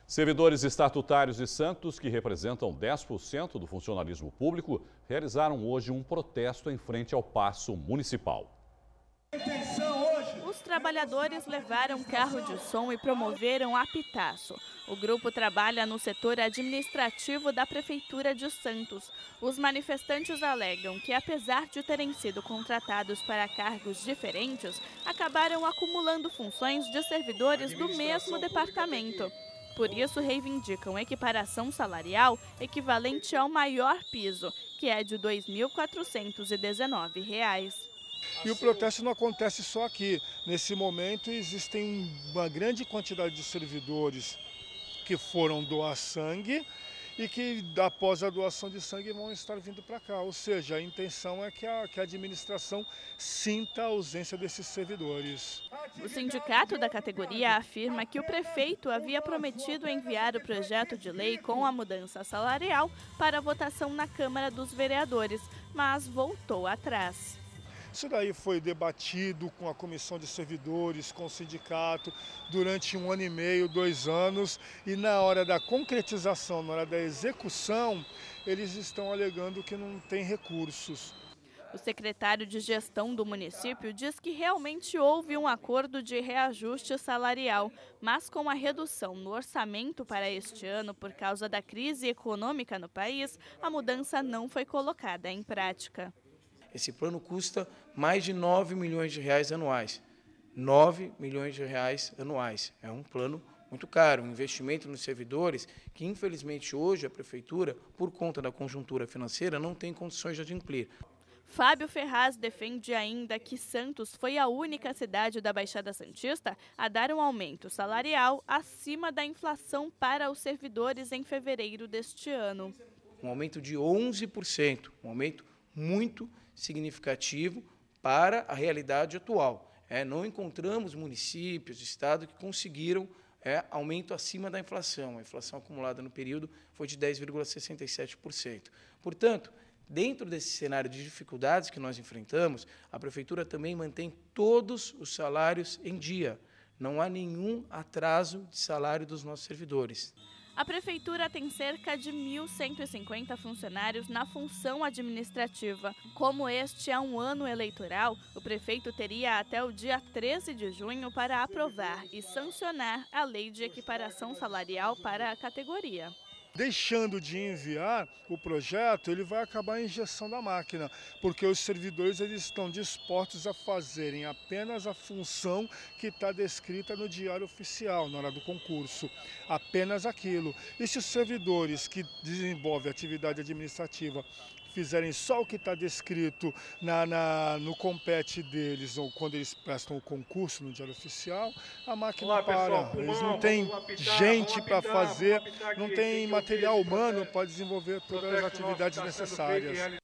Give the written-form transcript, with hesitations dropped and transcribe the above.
Servidores estatutários de Santos, que representam 10% do funcionalismo público, realizaram hoje um protesto em frente ao Paço Municipal. Os trabalhadores levaram carro de som e promoveram apitaço. O grupo trabalha no setor administrativo da Prefeitura de Santos. Os manifestantes alegam que, apesar de terem sido contratados para cargos diferentes, acabaram acumulando funções de servidores do mesmo departamento. Por isso, reivindicam equiparação salarial equivalente ao maior piso, que é de R$ 2.419. E o protesto não acontece só aqui. Nesse momento existem uma grande quantidade de servidores que foram doar sangue e que após a doação de sangue vão estar vindo para cá. Ou seja, a intenção é que a administração sinta a ausência desses servidores. O sindicato da categoria afirma que o prefeito havia prometido enviar o projeto de lei com a mudança salarial para votação na Câmara dos Vereadores, mas voltou atrás. Isso daí foi debatido com a comissão de servidores, com o sindicato, durante 1 ano e meio, 2 anos, e na hora da concretização, na hora da execução, eles estão alegando que não tem recursos. O secretário de Gestão do município diz que realmente houve um acordo de reajuste salarial, mas com a redução no orçamento para este ano por causa da crise econômica no país, a mudança não foi colocada em prática. Esse plano custa mais de 9 milhões de reais anuais. 9 milhões de reais anuais. É um plano muito caro, um investimento nos servidores que, infelizmente, hoje a Prefeitura, por conta da conjuntura financeira, não tem condições de adimplir. Fábio Ferraz defende ainda que Santos foi a única cidade da Baixada Santista a dar um aumento salarial acima da inflação para os servidores em fevereiro deste ano. Um aumento de 11%, um aumento muito significativo para a realidade atual. Não encontramos municípios de estado que conseguiram aumento acima da inflação. A inflação acumulada no período foi de 10,67%. Portanto, dentro desse cenário de dificuldades que nós enfrentamos, a Prefeitura também mantém todos os salários em dia. Não há nenhum atraso de salário dos nossos servidores. A Prefeitura tem cerca de 1.150 funcionários na função administrativa. Como este é um ano eleitoral, o prefeito teria até o dia 13 de junho para aprovar e sancionar a lei de equiparação salarial para a categoria. Deixando de enviar o projeto, ele vai acabar a injeção da máquina, porque os servidores eles estão dispostos a fazerem apenas a função que está descrita no Diário Oficial, na hora do concurso, apenas aquilo. E se os servidores que desenvolvem atividade administrativa fizerem só o que está descrito no compete deles, ou quando eles prestam o concurso no Diário Oficial, a máquina para. Eles não têm gente para fazer, não tem material humano para desenvolver todas as atividades necessárias.